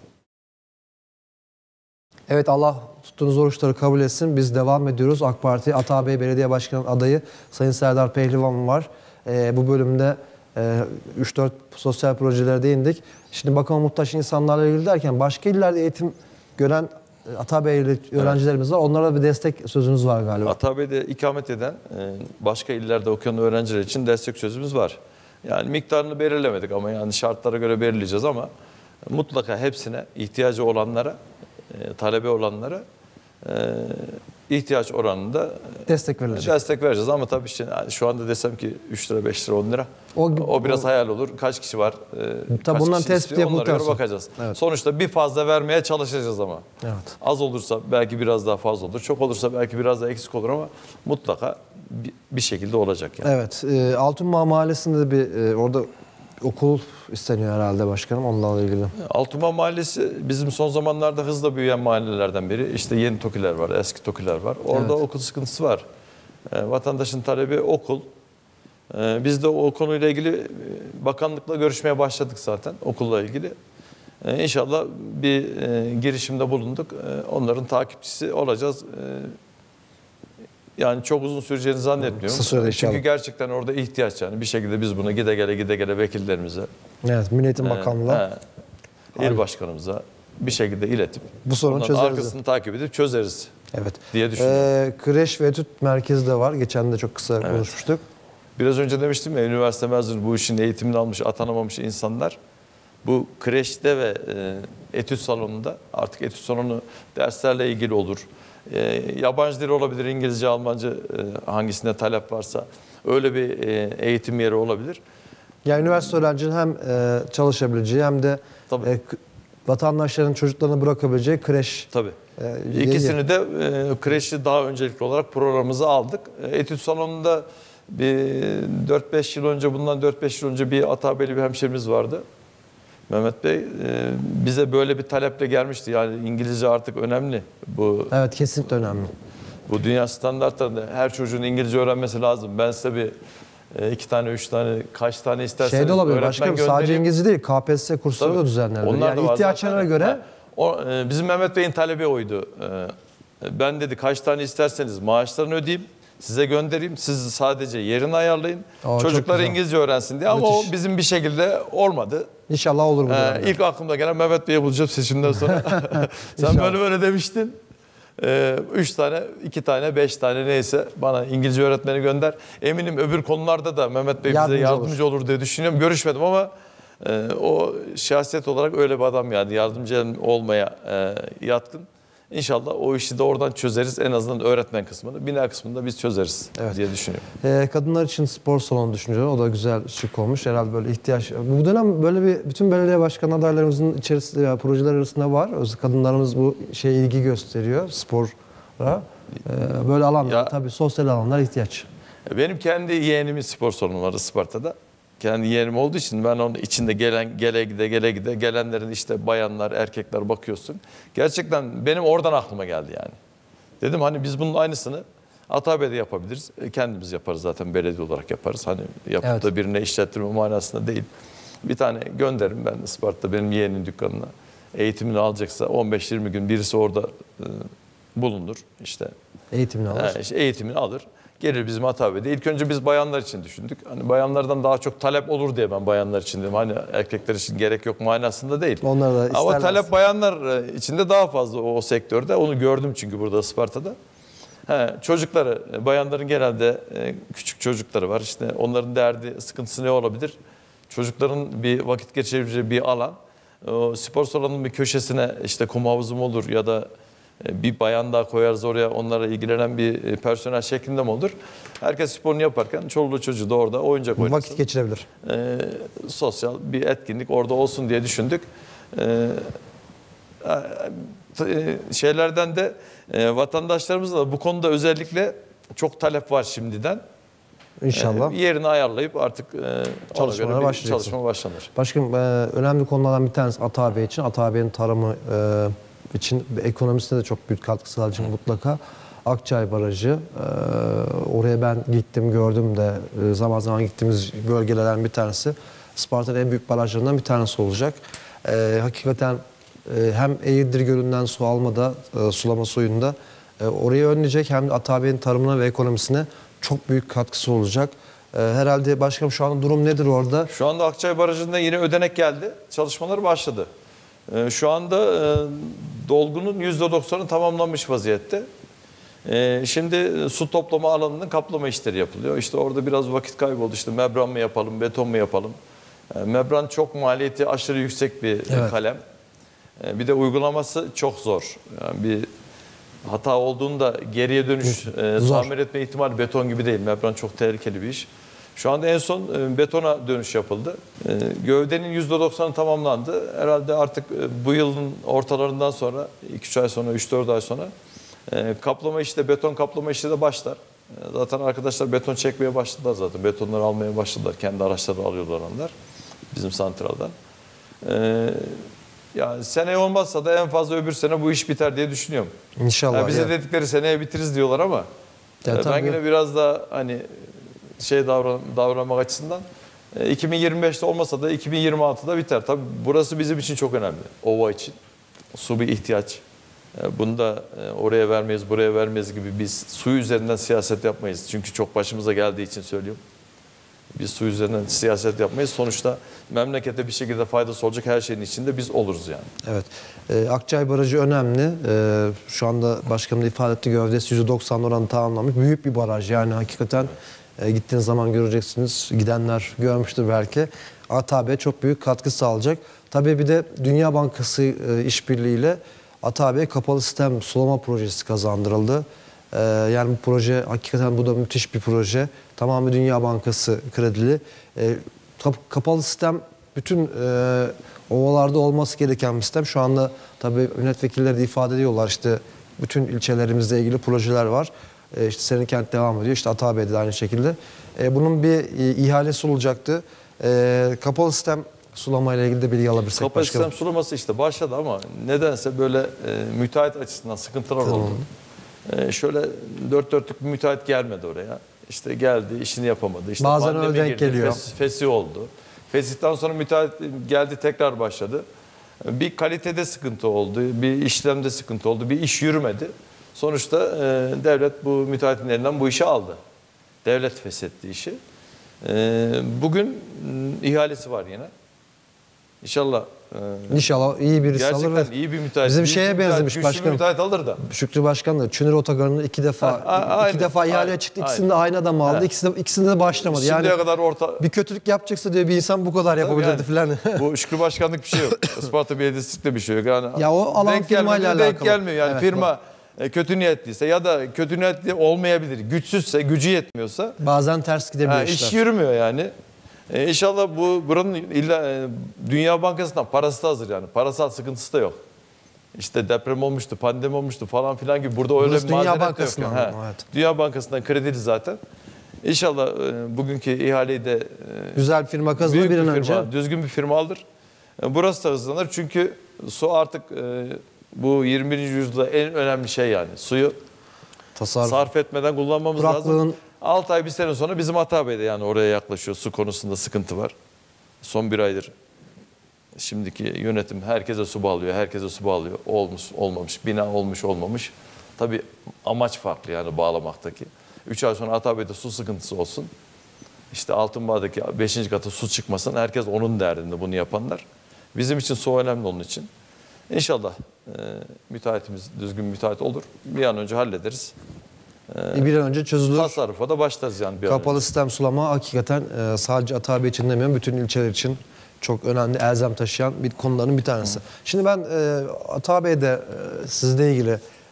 Speaker 1: Evet, Allah tuttuğunuz oruçları kabul etsin. Biz devam ediyoruz. AK Parti Atabey Belediye Başkanı adayı Sayın Serdar Pehlivan var. Bu bölümde 3-4 sosyal projelere değindik. Şimdi bakıma muhtaç insanlarla ilgili derken başka illerde eğitim gören Atabey'li öğrencilerimiz var. Onlara bir destek sözünüz var galiba.
Speaker 2: Atabey'de ikamet eden başka illerde okuyan öğrenciler için destek sözümüz var. Yani miktarını belirlemedik ama yani şartlara göre belirleyeceğiz ama mutlaka hepsine ihtiyacı olanlara, talebe olanlara ihtiyaç oranında
Speaker 1: destek verilecek.
Speaker 2: Destek vereceğiz ama tabii işte yani şu anda desem ki 3 lira, 5 lira, 10 lira o biraz hayal olur. Kaç kişi var?
Speaker 1: Tabii bundan tespit yapıldıktan
Speaker 2: sonra bakacağız.
Speaker 1: Evet.
Speaker 2: Sonuçta bir fazla vermeye çalışacağız ama.
Speaker 1: Evet.
Speaker 2: Az olursa belki biraz daha fazla olur. Çok olursa belki biraz daha eksik olur ama mutlaka bir şekilde olacak yani.
Speaker 1: Evet. Altınbağ Mahallesi'nde bir orada okul isteniyor herhalde başkanım, onunla ilgili.
Speaker 2: Altınbağ Mahallesi bizim son zamanlarda hızla büyüyen mahallelerden biri. İşte yeni TOKİ'ler var, eski TOKİ'ler var. Orada okul sıkıntısı var. Vatandaşın talebi okul. Biz de o konuyla ilgili bakanlıkla görüşmeye başladık zaten okulla ilgili. İnşallah bir girişimde bulunduk. Onların takipçisi olacağız. Yani çok uzun süreceğini zannetmiyorum. Çünkü gerçekten orada ihtiyaç yani. Bir şekilde biz buna gide gele vekillerimize.
Speaker 1: Evet, Milli Eğitim Bakanlığı'na.
Speaker 2: İl başkanımıza bir şekilde iletip
Speaker 1: bu sorunu çözeriz.
Speaker 2: Arkasını takip edip çözeriz.
Speaker 1: Evet.
Speaker 2: Diye düşünüyorum.
Speaker 1: Kreş ve etüt merkezi de var. Geçen de çok kısa konuşmuştuk.
Speaker 2: Biraz önce demiştim ya, üniversite mezunu bu işin eğitimini almış, atanamamış insanlar bu kreşte ve etüt salonunda, artık etüt salonu derslerle ilgili olur. Yabancı dil olabilir, İngilizce, Almanca, hangisinde talep varsa öyle bir eğitim yeri olabilir.
Speaker 1: Yani üniversite öğrencinin hem çalışabileceği hem de vatandaşların çocuklarını bırakabileceği kreş.
Speaker 2: Tabii. İkisini de kreşi daha öncelikli olarak programımıza aldık. Etüt salonunda bir 4-5 yıl önce, bundan 4-5 yıl önce bir Atabeyli bir hemşerimiz vardı. Mehmet Bey bize böyle bir taleple gelmişti. Yani İngilizce artık önemli.
Speaker 1: Evet, kesinlikle önemli.
Speaker 2: Bu dünya standartlarında her çocuğun İngilizce öğrenmesi lazım. Ben size bir 2 tane, 3 tane, kaç tane isterseniz
Speaker 1: şey de olabilir
Speaker 2: öğretmen
Speaker 1: başkanım,
Speaker 2: göndereyim.
Speaker 1: sadece İngilizce değil, KPSS kursları da düzenlenir.
Speaker 2: Onlar
Speaker 1: yani ihtiyaçlarına göre.
Speaker 2: Bizim Mehmet Bey'in talebi oydu. Ben dedi kaç tane isterseniz maaşlarını ödeyeyim, size göndereyim. Siz sadece yerini ayarlayın. Çocuklar İngilizce öğrensin diye. Ama o bizim bir şekilde olmadı.
Speaker 1: İnşallah olur bu.
Speaker 2: İlk aklımda gelen Mehmet Bey'i bulacağım seçimden sonra. Sen böyle demiştin. 3 tane, 2 tane, 5 tane neyse bana İngilizce öğretmeni gönder. Eminim öbür konularda da Mehmet Bey bize yardımcı olur diye düşünüyorum. Görüşmedim ama o şahsiyet olarak öyle bir adam yani, yardımcı olmaya yatkın. İnşallah o işi de oradan çözeriz. En azından öğretmen kısmını, bina kısmını da biz çözeriz diye düşünüyorum.
Speaker 1: Kadınlar için spor salonu düşünüyorum. O da güzel şık olmuş. Herhalde böyle ihtiyaç. Bu dönem böyle bir bütün belediye başkan adaylarımızın içerisinde, projeler arasında var. Kadınlarımız bu şeye ilgi gösteriyor, spora. Böyle alanlar, tabii sosyal alanlar ihtiyaç.
Speaker 2: Benim kendi yeğenimin spor salonu var Isparta'da. Kendi yeğenim olduğu için ben onun içinde gele gide gelenlerin işte bayanlar, erkekler bakıyorsun. Gerçekten benim oradan aklıma geldi yani. Dedim hani biz bunun aynısını Atabey'de yapabiliriz. Kendimiz yaparız zaten, belediye olarak yaparız. Hani yapıp da birine işlettirme manasında değil. Bir tane gönderirim ben Isparta'da benim yeğenimin dükkanına. Eğitimini alacaksa 15-20 gün birisi orada bulunur. İşte
Speaker 1: eğitimini alır.
Speaker 2: Eğitimini alır. Gelir bizim Atabey'de. İlk önce biz bayanlar için düşündük. Hani bayanlardan daha çok talep olur diye ben bayanlar için dedim. Hani erkekler için gerek yok manasında değil.
Speaker 1: Onlar da
Speaker 2: ama talep bayanlar içinde daha fazla o sektörde. Onu gördüm çünkü burada Isparta'da. Çocukları, bayanların genelde küçük çocukları var. İşte onların derdi, sıkıntısı ne olabilir? Çocukların bir vakit geçirebileceği bir alan. O spor salonunun bir köşesine işte kum havuzu mu olur ya da Bir bayan daha koyarız oraya, onlara ilgilenen bir personel şeklinde mi olur? Herkes sporunu yaparken çoluğu çocuğu da orada oyuncak oynasın.
Speaker 1: Vakit geçirebilir.
Speaker 2: Sosyal bir etkinlik orada olsun diye düşündük. Şeylerden de vatandaşlarımızla da bu konuda özellikle çok talep var şimdiden.
Speaker 1: İnşallah.
Speaker 2: Yerini ayarlayıp artık
Speaker 1: Çalışmalara
Speaker 2: çalışma başlanır.
Speaker 1: Başkanım, önemli konulardan bir tanesi Ata Bey için. Ata Bey'in tarımı için ekonomisine de çok büyük katkı sağlayacak mutlaka. Akçay Barajı. Oraya ben gittim, gördüm de zaman zaman gittiğimiz bölgelerden bir tanesi. Isparta'nın en büyük barajlarından bir tanesi olacak. Hakikaten hem Eğirdir Gölü'nden su almada, sulama suyunda orayı önleyecek, hem de Ata Bey'in tarımına ve ekonomisine çok büyük katkısı olacak. Herhalde başkanım şu an durum nedir orada?
Speaker 2: Şu anda Akçay Barajı'nda yine ödenek geldi. Çalışmalar başladı. Şu anda dolgunun %90'ı tamamlanmış vaziyette. Şimdi su toplama alanının kaplama işleri yapılıyor. İşte orada biraz vakit kayboldu. İşte membran mı yapalım, beton mu yapalım? Membran çok maliyeti aşırı yüksek bir kalem. Bir de uygulaması çok zor. Yani bir hata olduğunda geriye dönüş, tamir etme ihtimali beton gibi değil. Membran çok tehlikeli bir iş. Şu anda en son betona dönüş yapıldı. Gövdenin %90'ı tamamlandı. Herhalde artık bu yılın ortalarından sonra, 2-3 ay sonra, 3-4 ay sonra kaplama işi de, beton kaplama işi de başlar. Zaten arkadaşlar beton çekmeye başladılar zaten. Betonları almaya başladılar. Kendi araçları alıyorlar onlar. Bizim santraldan. Yani seneye olmazsa da en fazla öbür sene bu iş biter diye düşünüyorum.
Speaker 1: İnşallah.
Speaker 2: Yani bize dedikleri seneye bitiririz diyorlar ama ben yine biraz da hani davranmak açısından 2025'te olmasa da 2026'da biter. Tabii burası bizim için çok önemli. Ova için. Su bir ihtiyaç. Bunu da oraya vermeyiz, buraya vermeyiz gibi biz su üzerinden siyaset yapmayız. Çünkü çok başımıza geldiği için söylüyorum. Biz su üzerinden siyaset yapmayız. Sonuçta memlekete bir şekilde faydası olacak her şeyin içinde biz oluruz yani.
Speaker 1: Evet. Akçay Barajı önemli. Şu anda başkanım da ifade etti, gövdesi %90 oranı tamamlanmış. Büyük bir baraj yani hakikaten. Gittiğiniz zaman göreceksiniz. Gidenler görmüştür belki. Ata Bey çok büyük katkı sağlayacak. Tabii bir de Dünya Bankası işbirliğiyle Ata Bey kapalı sistem sulama projesi kazandırıldı. Yani bu proje hakikaten bu da müthiş bir proje. Tamamı Dünya Bankası kredili. Kapalı sistem bütün ovalarda olması gereken bir sistem. Şu anda tabii milletvekilleri de ifade ediyorlar, işte bütün ilçelerimizle ilgili projeler var. İşte Serinekent devam ediyor. İşte Ata Bey'de de aynı şekilde. Bunun bir ihalesi olacaktı. Kapalı sistem sulama ile ilgili de bilgi alabilirsek
Speaker 2: kapalı
Speaker 1: başkanım.
Speaker 2: sistem sulaması işte başladı ama nedense böyle müteahhit açısından sıkıntılar oldu. Şöyle dört dörtlük bir müteahhit gelmedi oraya. İşte geldi, işini yapamadı. İşte
Speaker 1: bazen öyle denk geliyor.
Speaker 2: Fesih oldu. Fesihten sonra müteahhit geldi, tekrar başladı. Bir kalitede sıkıntı oldu, bir işlemde sıkıntı oldu, bir iş yürümedi. Sonuçta devlet bu müteahhitin elinden bu işi aldı. Devlet feshetti işi. Bugün ihalesi var yine. İnşallah.
Speaker 1: İnşallah iyi birisi alır.
Speaker 2: Gerçekten iyi bir müteahhit.
Speaker 1: Bizim şeye benzemiş
Speaker 2: güçlü
Speaker 1: başkanım.
Speaker 2: bir müteahhit alır da.
Speaker 1: Şükrü Başkan da Çınır Otogarı'nı iki defa ihaleye çıktı. İkisini de aynı adam aldı. İkisinde de başlamadı.
Speaker 2: Şimdiye
Speaker 1: Yani
Speaker 2: kadar
Speaker 1: bir kötülük yapacaksa diyor bir insan bu kadar yapabilirdi falan.
Speaker 2: Bu Şükrü Başkanlık bir şey yok. Isparta Belediyesi'nde bir şey yok. Yani
Speaker 1: Ya o alan firmayla alakalı.
Speaker 2: denk gelmiyor. Yani
Speaker 1: Evet,
Speaker 2: firma kötü niyetliyse ya da kötü niyetli olmayabilir. Güçsüzse, gücü yetmiyorsa
Speaker 1: bazen ters gidebiliyor işler.
Speaker 2: iş yürümüyor yani. İnşallah buranın illa Dünya Bankası'ndan parası da hazır yani. Parasal sıkıntısı da yok. İşte deprem olmuştu, pandemi olmuştu falan filan gibi. Burada öyle bir
Speaker 1: Dünya
Speaker 2: mazeret de yok.
Speaker 1: Bankası'ndan.
Speaker 2: Yani.
Speaker 1: Evet.
Speaker 2: Dünya Bankası'ndan kredili zaten. İnşallah bugünkü ihaleyi de
Speaker 1: Güzel bir firma kazanır bir an önce.
Speaker 2: düzgün bir firma alır. Burası da hızlanır çünkü su artık bu 21. yüzyılda en önemli şey yani. Suyu sarf etmeden kullanmamız lazım. 6 ay bir sene sonra bizim Ata Bey'de yani oraya yaklaşıyor. Su konusunda sıkıntı var. Son bir aydır şimdiki yönetim herkese su bağlıyor. Herkese su bağlıyor. Olmuş olmamış. Bina olmuş olmamış. Tabii amaç farklı yani bağlamaktaki. 3 ay sonra Ata Bey'de su sıkıntısı olsun. İşte Altınbağ'daki 5. kata su çıkmasın. Herkes onun derdinde bunu yapanlar. Bizim için su önemli onun için. İnşallah müteahhitimiz düzgün müteahhit olur. Bir an önce hallederiz.
Speaker 1: Bir an önce çözülür.
Speaker 2: Tasarrufa da başlarız yani bir an
Speaker 1: Kapalı
Speaker 2: önce.
Speaker 1: sistem sulama hakikaten sadece Ata Bey için demiyorum, bütün ilçeler için çok önemli, elzem taşıyan bir konuların bir tanesi. Şimdi ben Ata Bey'de sizle ilgili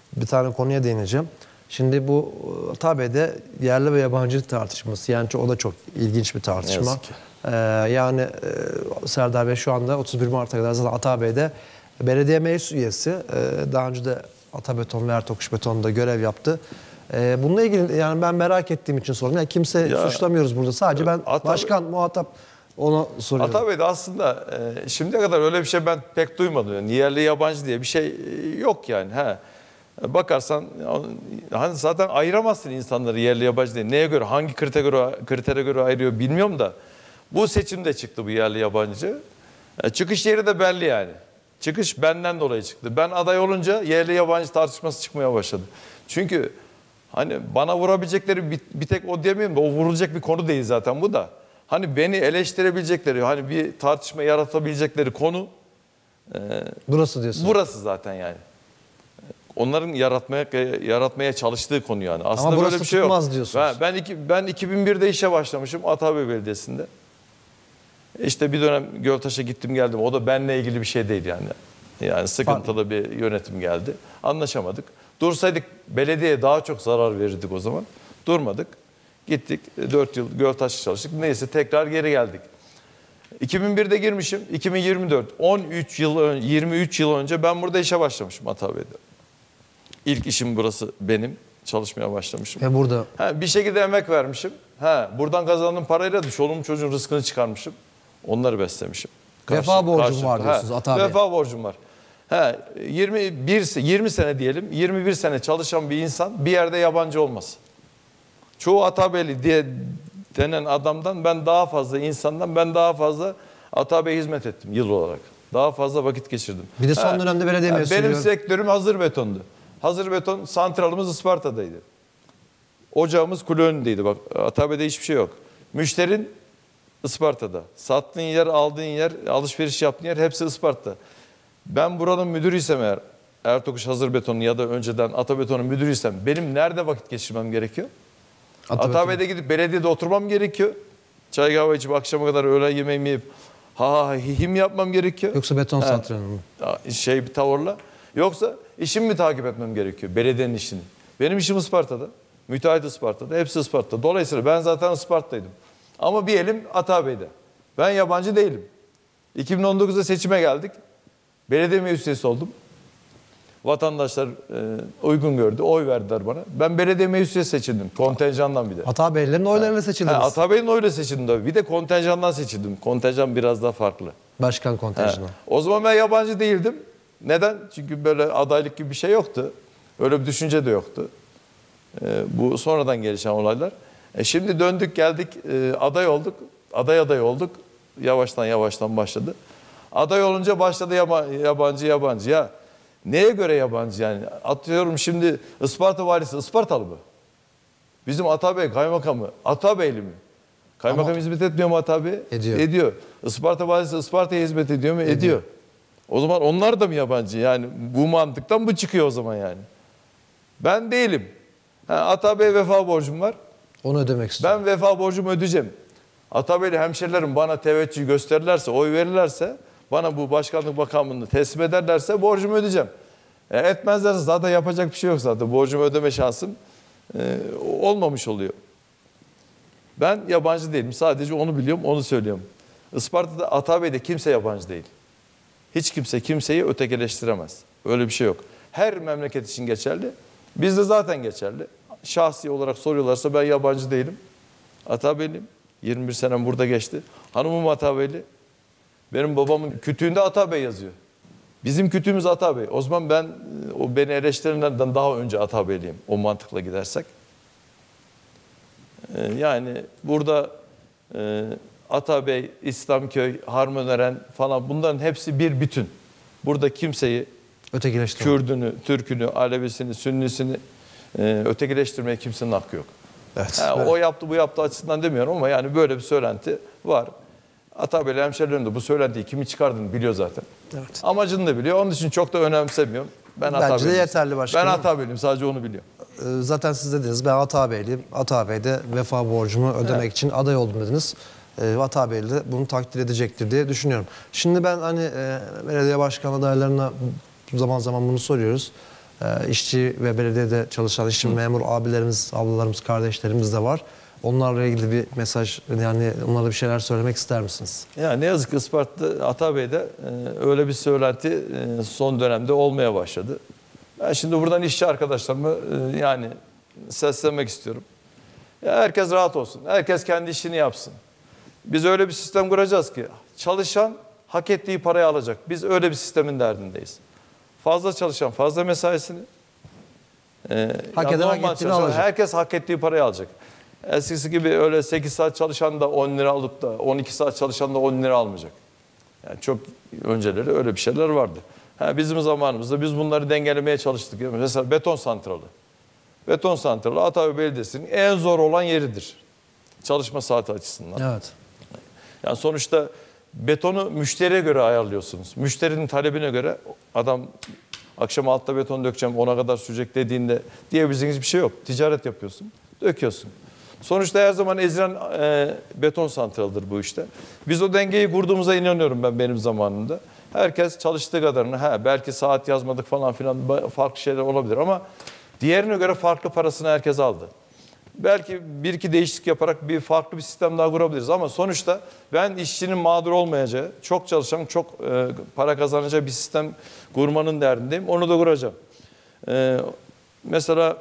Speaker 1: bir tane konuya değineceğim. Şimdi bu Atabey'de yerli ve yabancı tartışması, yani o da çok ilginç bir tartışma. Yani Serdar Bey şu anda 31 Mart'a kadar zaten Atabey'de belediye meclis üyesi. Daha önce de Atabeton ve Ertokuş Beton'da görev yaptı. Bununla ilgili yani ben merak ettiğim için sordum. Yani kimse suçlamıyoruz burada. Sadece ben başkan muhatap onu soruyorum.
Speaker 2: Atabey'de aslında şimdiye kadar öyle bir şey ben pek duymadım. Yani yerli yabancı diye bir şey yok yani. Bakarsan hani zaten ayıramazsın insanları yerli yabancı diye. Neye göre, hangi kritere göre ayırıyor bilmiyorum da. Bu seçimde çıktı bu yerli yabancı. Çıkış yeri de belli yani. Çıkış benden dolayı çıktı. Ben aday olunca yerli yabancı tartışması çıkmaya başladı. Çünkü hani bana vurabilecekleri bir tek o demeyeyim de o vurulacak bir konu değil zaten bu da. Hani beni eleştirebilecekleri, hani bir tartışma yaratabilecekleri konu
Speaker 1: burası diyorsun.
Speaker 2: burası zaten yani. Onların yaratmaya çalıştığı konu yani. Aslında
Speaker 1: ama burası
Speaker 2: böyle bir şey
Speaker 1: tutmaz
Speaker 2: yok.
Speaker 1: diyorsunuz.
Speaker 2: Ben 2001'de işe başlamışım Atabey Belediyesi'nde. İşte bir dönem Göltaş'a gittim geldim. O da benimle ilgili bir şey değil yani. Yani sıkıntılı bir yönetim geldi. Anlaşamadık. Dursaydık belediyeye daha çok zarar verirdik o zaman. Durmadık. Gittik 4 yıl Göltaş'ta çalıştık. Neyse tekrar geri geldik. 2001'de girmişim. 2024 23 yıl önce ben burada işe başlamışım Atabey'de. İlk işim burası benim. Çalışmaya başlamışım.
Speaker 1: Ve burada
Speaker 2: Bir şekilde emek vermişim. Buradan kazandığım parayla da çoluğum çocuğun rızkını çıkarmışım. Onları beslemişim.
Speaker 1: vefa borcum var diyorsunuz Atabey.
Speaker 2: Vefa borcum var. 20 sene diyelim, 21 sene çalışan bir insan bir yerde yabancı olmaz. Çoğu Atabeyli diye denen adamdan ben daha fazla insandan ben daha fazla Atabey'e hizmet ettim yıl olarak. Daha fazla vakit geçirdim.
Speaker 1: Bir de son dönemde belediye meclisi.
Speaker 2: Benim sektörüm hazır betondu. Hazır beton santralımız Isparta'daydı. Ocağımız kule önündeydi. Bak Atabey'de hiçbir şey yok. Müşterin Isparta'da. Sattığın yer, aldığın yer, alışveriş yaptığın yer hepsi Isparta. Ben buranın müdürüysem eğer, Ertokuş Hazır Beton'un ya da önceden Atabeton'un müdürüysem benim nerede vakit geçirmem gerekiyor? Atabey'de gidip belediyede oturmam gerekiyor. Çay kahve içip akşama kadar öğle yemeğimi yiyip him yapmam gerekiyor.
Speaker 1: Yoksa beton santralı mı?
Speaker 2: Bir tavırla. Yoksa işimi mi takip etmem gerekiyor? Belediyenin işini. Benim işim Isparta'da. Müteahhit Isparta'da. Hepsi Isparta'da. Dolayısıyla ben zaten Isparta'daydım. Ama bir elim Atabey'de. Ben yabancı değilim. 2019'da seçime geldik. Belediye meclis üyesi oldum. Vatandaşlar uygun gördü. Oy verdiler bana. Ben belediye meclis üyesi seçildim. Kontenjandan bir de.
Speaker 1: Atabeylilerin oylarıyla seçildiniz.
Speaker 2: Atabey'in oyla seçildim tabii. Bir de kontenjandan seçildim. Kontenjan biraz daha farklı.
Speaker 1: Başkan kontenjanı.
Speaker 2: O zaman ben yabancı değildim. Neden? Çünkü böyle adaylık gibi bir şey yoktu. Öyle bir düşünce de yoktu. Bu sonradan gelişen olaylar. Şimdi döndük geldik aday olduk. Aday olduk. Yavaştan başladı. Aday olunca başladı yabancı. Ya neye göre yabancı yani? Atıyorum şimdi Isparta valisi Ispartalı mı? Bizim Atabey kaymakamı Atabeyli mi? Kaymakam hizmet etmiyor mu Atabey'e? Ediyor. Isparta valisi Isparta'ya hizmet ediyor mu? Ediyor. O zaman onlar da mı yabancı? Yani bu mantıktan bu çıkıyor o zaman yani. Ben değilim. Atabey vefa borcum var.
Speaker 1: Onu ödemek istiyorum.
Speaker 2: Ben vefa borcumu ödeyeceğim. Atabeyli hemşerilerim bana teveccüh gösterirlerse, oy verirlerse, bana bu başkanlık makamını teslim ederlerse borcumu ödeyeceğim. Etmezlerse zaten yapacak bir şey yok zaten. Borcumu ödeme şansım olmamış oluyor. Ben yabancı değilim. Sadece onu biliyorum, onu söylüyorum. Isparta'da, Atabey'de kimse yabancı değil. Hiç kimse kimseyi ötekileştiremez. Öyle bir şey yok. Her memleket için geçerli. Bizde zaten geçerli. Şahsi olarak soruyorlarsa ben yabancı değilim. Atabeyliyim. 21 senem burada geçti. Hanımım Atabeyli. Benim babamın kütüğünde Atabey yazıyor. Bizim kütüğümüz Atabey. O zaman o beni eleştirenlerden daha önce Atabeyliyim. O mantıkla gidersek. Yani burada Atabey, İslamköy, Harmanören falan bunların hepsi bir bütün. Burada kimseyi Kürdünü, Türkünü, Alevisini, Sünnisini ötekileştirmeye kimsenin hakkı yok.
Speaker 1: Evet,
Speaker 2: o yaptı bu yaptı açısından demiyorum ama yani böyle bir söylenti var. Atabeyli hemşerilerim de bu söylentiyi kimi çıkardığını biliyor zaten.
Speaker 1: Evet.
Speaker 2: Amacını da biliyor. Onun için çok da önemsemiyorum.
Speaker 1: Bence de yeterli başkanım.
Speaker 2: Ben Atabeyliyim, sadece onu biliyorum.
Speaker 1: Zaten siz dediniz ben Atabeyliyim. Atabey'de vefa borcumu ödemek için aday oldum dediniz. Atabeyli de bunu takdir edecektir diye düşünüyorum. Şimdi ben belediye başkan adaylarına zaman zaman bunu soruyoruz. işçi ve belediyede çalışan işçi memur abilerimiz, ablalarımız, kardeşlerimiz de var. Onlarla ilgili bir mesaj, yani onlara bir şeyler söylemek ister misiniz?
Speaker 2: Ya ne yazık ki Isparta Atabey'de öyle bir söylenti son dönemde olmaya başladı. Ben şimdi buradan işçi arkadaşlarımı yani seslenmek istiyorum. Ya herkes rahat olsun. Herkes kendi işini yapsın. Biz öyle bir sistem kuracağız ki çalışan hak ettiği parayı alacak. Biz öyle bir sistemin derdindeyiz. Fazla çalışan fazla mesaisini,
Speaker 1: Hak eden hak ettiğini alacak.
Speaker 2: herkes hak ettiği parayı alacak. Eskisi gibi öyle 8 saat çalışan da 10 lira alıp da 12 saat çalışan da 10 lira almayacak. Yani çok önceleri öyle bir şeyler vardı. Bizim zamanımızda biz bunları dengelemeye çalıştık. Mesela beton santralı. Beton santralı Atabey Belediyesi'nin en zor olan yeridir. Çalışma saati açısından.
Speaker 1: Evet.
Speaker 2: Yani sonuçta betonu müşteriye göre ayarlıyorsunuz. Müşterinin talebine göre adam akşam altta beton dökeceğim 10'a kadar sürecek dediğinde diyebileceğiniz bir şey yok. Ticaret yapıyorsun, döküyorsun. Sonuçta her zaman ezilen beton santralıdır bu işte. Biz o dengeyi kurduğumuza inanıyorum ben benim zamanımda. Herkes çalıştığı kadarını, belki saat yazmadık falan filan farklı şeyler olabilir ama diğerine göre farklı parasını herkes aldı. Belki bir iki değişiklik yaparak bir farklı bir sistem daha kurabiliriz ama sonuçta ben işçinin mağdur olmayacağı, çok çalışan, çok para kazanacağı bir sistem kurmanın derdindeyim. Onu da kuracağım. Mesela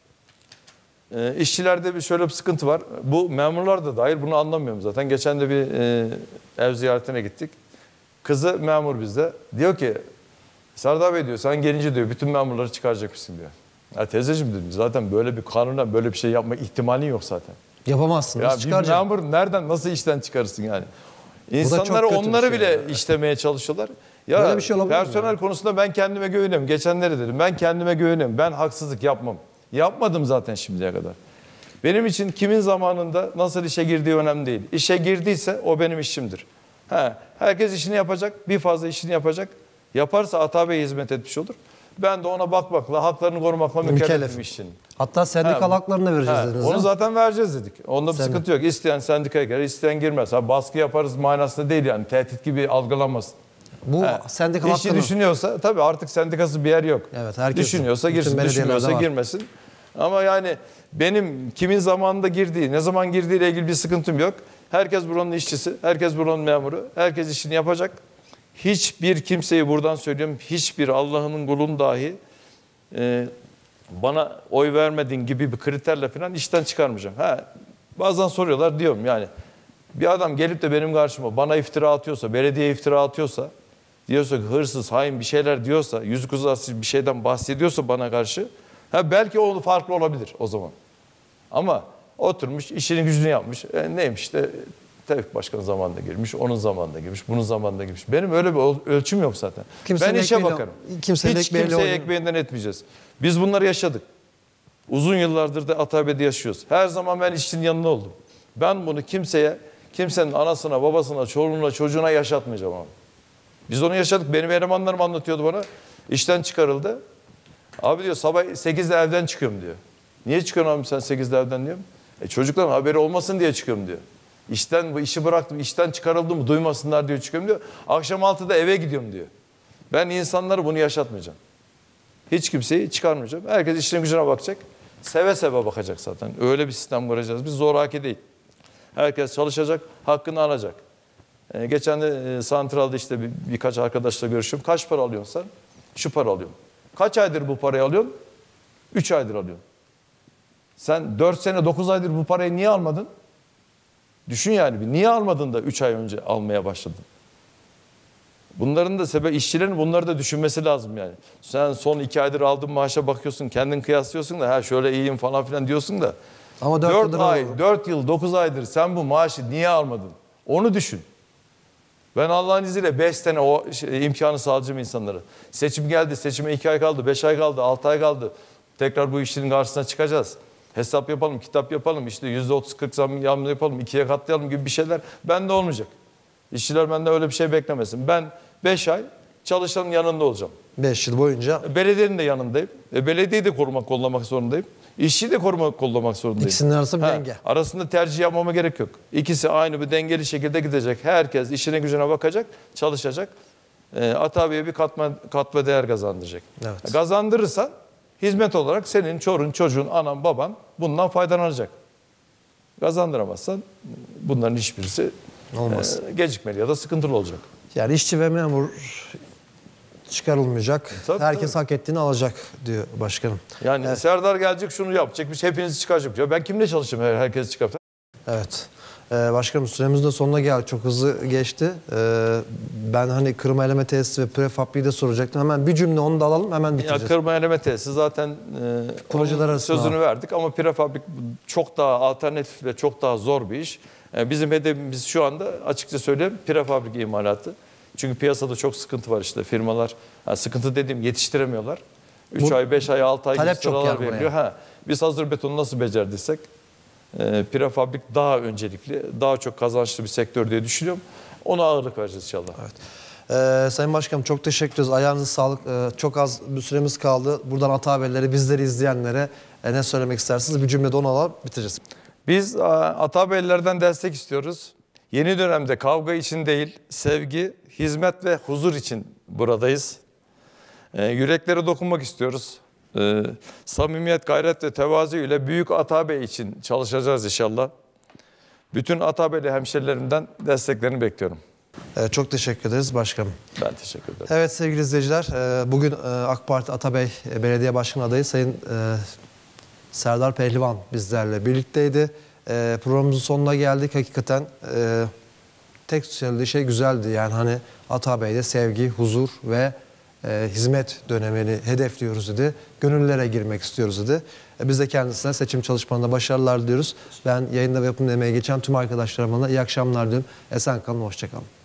Speaker 2: işçilerde şöyle bir sıkıntı var. Bu memurlar da dahil, bunu anlamıyorum zaten. Geçen de bir ev ziyaretine gittik. Kızı memur bizde. Diyor ki Serdar Bey diyor sen gelince diyor bütün memurları çıkaracakmışsın diyor. Ya teyzeciğim dedim zaten böyle bir kanuna böyle bir şey yapma ihtimalin yok zaten.
Speaker 1: Yapamazsın.
Speaker 2: Ya
Speaker 1: Nasıl
Speaker 2: bir
Speaker 1: çıkaracaksın?
Speaker 2: memur nereden nasıl işten çıkarırsın yani?
Speaker 1: çok
Speaker 2: İnsanları
Speaker 1: kötü bir
Speaker 2: onları
Speaker 1: şey
Speaker 2: bile
Speaker 1: ya.
Speaker 2: işlemeye çalışıyorlar. Ya
Speaker 1: Böyle bir şey olabilir mi
Speaker 2: personel
Speaker 1: ya?
Speaker 2: konusunda ben kendime güveniyorum. Geçenleri dedim ben kendime güveniyorum. Ben haksızlık yapmam. Yapmadım zaten şimdiye kadar. Benim için kimin zamanında nasıl işe girdiği önemli değil. İşe girdiyse o benim işimdir. Herkes işini yapacak, bir fazla işini yapacak. Yaparsa Atabey'e hizmet etmiş olur. Ben de ona bakmakla, haklarını korumakla mükellefim işçinin.
Speaker 1: Hatta sendikal haklarını da vereceğiz dediniz.
Speaker 2: Onu
Speaker 1: değil mi?
Speaker 2: zaten vereceğiz dedik. Onda bir sıkıntı yok. İsteyen sendikaya girer, isteyen girmez. Baskı yaparız manasında değil yani. Tehdit gibi algılanmasın.
Speaker 1: Bu sendikal
Speaker 2: İşçi
Speaker 1: hakları.
Speaker 2: düşünüyorsa tabii artık sendikası bir yer yok.
Speaker 1: Evet, herkes,
Speaker 2: düşünüyorsa
Speaker 1: bütün
Speaker 2: girsin,
Speaker 1: belediyelerde
Speaker 2: düşünmüyorsa
Speaker 1: var.
Speaker 2: girmesin. Ama yani benim kimin zamanında girdiği, ne zaman girdiğiyle ilgili bir sıkıntım yok. Herkes buranın işçisi, herkes buranın memuru. Herkes işini yapacak. Hiçbir kimseyi buradan söylüyorum, hiçbir Allah'ın kulun dahi bana oy vermediğin gibi bir kriterle falan işten çıkarmayacağım. Bazen soruyorlar diyorum yani bir adam gelip de benim karşıma bana iftira atıyorsa, belediye iftira atıyorsa, diyorsa ki hırsız, hain bir şeyler diyorsa, yüzü kızartıcı bir şeyden bahsediyorsa bana karşı, belki o farklı olabilir o zaman. Ama oturmuş, işini gücünü yapmış. Neymiş işte Tevfik Başkan zamanında girmiş, onun zamanında girmiş, bunun zamanında girmiş. Benim öyle bir ölçüm yok zaten.
Speaker 1: Kimsenin
Speaker 2: Ben işe
Speaker 1: ekmeğiyle-
Speaker 2: bakarım.
Speaker 1: kimsenin
Speaker 2: Hiç
Speaker 1: ekmeğiyle
Speaker 2: kimseye
Speaker 1: oynamıyor.
Speaker 2: ekmeğinden etmeyeceğiz. Biz bunları yaşadık. Uzun yıllardır da Atabey'de yaşıyoruz. Her zaman ben işçinin yanında oldum. Ben bunu kimsenin anasına, babasına, çoluğuna, çocuğuna yaşatmayacağım abi. Biz onu yaşadık. Benim elemanlarım anlatıyordu bana. İşten çıkarıldı. Abi diyor sabah 8'de evden çıkıyorum diyor. Niye çıkıyorsun abi sen 8'de evden diyorum. Çocukların haberi olmasın diye çıkıyorum diyor. Bu işi bıraktım, işten çıkarıldım duymasınlar diyor çıkıyorum diyor. Akşam 6'da eve gidiyorum diyor. Ben insanları bunu yaşatmayacağım. Hiç kimseyi çıkarmayacağım. Herkes işine gücüne bakacak. Seve seve bakacak zaten. Öyle bir sistem kuracağız. Biz zoraki değil. Herkes çalışacak, hakkını alacak. Geçen de santralda işte birkaç arkadaşla görüşüyorum. Kaç para alıyorsun sen? Şu para alıyorum. Kaç aydır bu parayı alıyorsun? 3 aydır alıyorum. Sen 4 sene 9 aydır bu parayı niye almadın? Düşün yani. Niye almadın da 3 ay önce almaya başladın? Bunların da sebebi işçilerin bunları da düşünmesi lazım yani. Sen son 2 aydır aldığın maaşa bakıyorsun, kendin kıyaslıyorsun da şöyle iyiyim falan filan diyorsun da.
Speaker 1: Ama 4
Speaker 2: 4
Speaker 1: yıldır
Speaker 2: ay,
Speaker 1: alıyorum.
Speaker 2: 4 yıl, 9 aydır sen bu maaşı niye almadın? Onu düşün. Ben Allah'ın izniyle 5 sene o imkanı sağlayacağım insanlara. Seçim geldi, seçime 2 ay kaldı, 5 ay kaldı, 6 ay kaldı. Tekrar bu işlerin karşısına çıkacağız. Hesap yapalım, kitap yapalım, işte %30-40 zam yapalım, 2'ye katlayalım gibi bir şeyler bende olmayacak. İşçiler benden öyle bir şey beklemesin. Ben 5 ay çalışanın yanında olacağım.
Speaker 1: 5 yıl boyunca
Speaker 2: Belediyenin de yanındayım. Belediyeyi de korumak, kollamak zorundayım. İşçiyi de korumak, kollamak zorundayım.
Speaker 1: İkisinin arası bir denge.
Speaker 2: Arasında tercih yapmama gerek yok. İkisi aynı bir dengeli şekilde gidecek. Herkes işine gücüne bakacak, çalışacak. Atabey'e bir katma değer kazandıracak.
Speaker 1: Evet.
Speaker 2: Kazandırırsan hizmet olarak senin çorun, çocuğun, anan, baban bundan faydalanacak. Kazandıramazsan bunların hiçbirisi
Speaker 1: Olmaz.
Speaker 2: Gecikmeli ya da sıkıntılı olacak.
Speaker 1: Yani işçi ve memur çıkarılmayacak.
Speaker 2: Tabii,
Speaker 1: Herkes hak ettiğini alacak diyor başkanım.
Speaker 2: Yani Serdar gelecek şunu yapacak, biz hepinizi çıkaracak. Ya ben kimle çalışayım herkes çıkartır?
Speaker 1: Evet. Başkanım süremizin de sonuna geldik. Çok hızlı geçti. Ben hani kırma eleme tesisi ve prefabriği de soracaktım. Hemen bir cümle onu da alalım, hemen
Speaker 2: Ya
Speaker 1: bitireceğiz.
Speaker 2: kırma eleme tesisi zaten
Speaker 1: Projeler
Speaker 2: onun
Speaker 1: arasında.
Speaker 2: sözünü verdik ama prefabrik çok daha alternatif ve çok daha zor bir iş. Bizim hedefimiz şu anda açıkça söyleyeyim prefabrik imalatı. Çünkü piyasada çok sıkıntı var işte firmalar. Yani sıkıntı dediğim yetiştiremiyorlar. 3 ay, 5 ay, 6 ay
Speaker 1: talep
Speaker 2: gibi
Speaker 1: çok
Speaker 2: sıralar
Speaker 1: yani
Speaker 2: veriliyor. Biz hazır betonu nasıl becerdiysek prefabrik daha öncelikli, daha çok kazançlı bir sektör diye düşünüyorum. Ona ağırlık vereceğiz inşallah.
Speaker 1: Evet. Sayın Başkanım çok teşekkür ederiz. Ayağınıza sağlık. Çok az bir süremiz kaldı. Buradan Ata Haberleri, bizleri izleyenlere ne söylemek istersiniz? Bir cümlede onu alıp bitireceğiz.
Speaker 2: Biz Atabeylilerden destek istiyoruz. Yeni dönemde kavga için değil, sevgi, hizmet ve huzur için buradayız. Yüreklere dokunmak istiyoruz. Samimiyet, gayret ve tevazu ile Büyük Atabey için çalışacağız inşallah. Bütün Atabeyli hemşerilerimden desteklerini bekliyorum.
Speaker 1: Çok teşekkür ederiz başkanım.
Speaker 2: Ben teşekkür ederim.
Speaker 1: Evet sevgili izleyiciler, bugün AK Parti Atabey Belediye Başkanı adayı Sayın Serdar Pehlivan bizlerle birlikteydi. Programımızın sonuna geldik. Hakikaten tek söylediği şey güzeldi. Yani hani Atabey'de sevgi, huzur ve hizmet dönemini hedefliyoruz dedi. Gönüllere girmek istiyoruz dedi. Biz de kendisine seçim çalışmalarında başarılar diliyoruz. Ben yayında ve yapımda emeği geçen tüm arkadaşlarıma da iyi akşamlar diliyorum. Esen kalın, hoşça kalın.